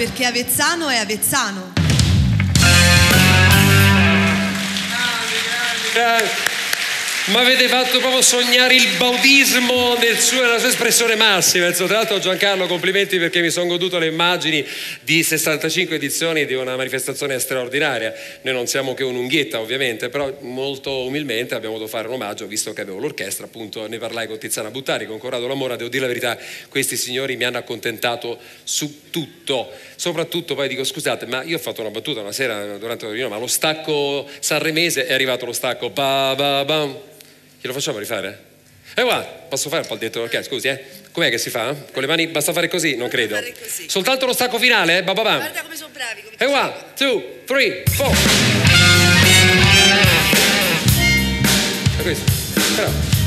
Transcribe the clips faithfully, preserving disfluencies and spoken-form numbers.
perché Avezzano è Avezzano. Ma avete fatto proprio sognare il baudismo nel suo, nella sua espressione massima. Tra l'altro, Giancarlo, complimenti, perché mi sono goduto le immagini di sessantacinque edizioni di una manifestazione straordinaria. Noi non siamo che un'unghietta, ovviamente, però molto umilmente abbiamo dovuto fare un omaggio, visto che avevo l'orchestra. Appunto, ne parlai con Tiziana Buttari, con Corrado Lamora. Devo dire la verità, questi signori mi hanno accontentato su tutto. Soprattutto poi dico, scusate, ma io ho fatto una battuta una sera durante la riunione, ma lo stacco sanremese, è arrivato lo stacco ba ba bam. Glielo facciamo rifare? E guarda, posso fare un po' il detto dell'orchestra, scusi, eh? Com'è che si fa? Con le mani basta fare così? Non credo. Fare così. Soltanto lo stacco finale, eh? Ba ba bam. Guarda come sono bravi. Come E one, two, three, four. È questo. Però.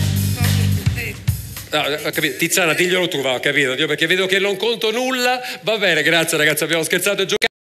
No, ho capito. Tiziana, diglielo tu, va, ho capito. Io perché vedo che non conto nulla. Va bene, grazie ragazzi, abbiamo scherzato e giocato.